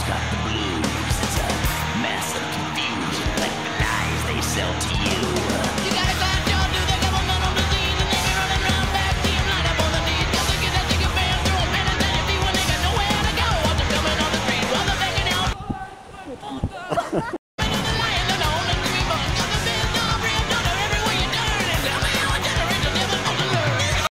got the blues. It's a massive confusion, like the lies they sell to you. You gotta glad y'all do the governmental disease, and they be running around back to you, line up on the knees, just to get that ticket fan through them, and then if you when they got nowhere to go, watch them coming on the street while they're making out.